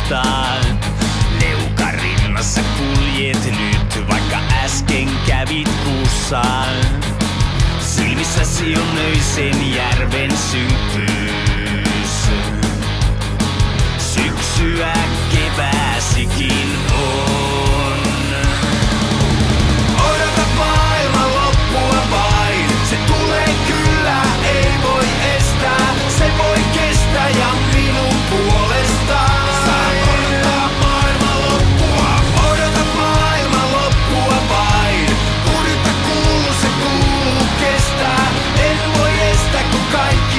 muistaa. Leuka rinnassa kuljet nyt, vaikka äsken kävit kuussaan. Silmissäsi on Nöisen järven synkkyys. Syksyä kevääsikin on. Odota maailman loppua vain. Se tulee kyllä, ei voi estää. Se voi kestää ja minun puolestaan. Sä odottaa maailman loppua. Odota maailman loppua vain. Hurjuutta kuuluu, se kuuluu kestää. En voi estää, kun kaikki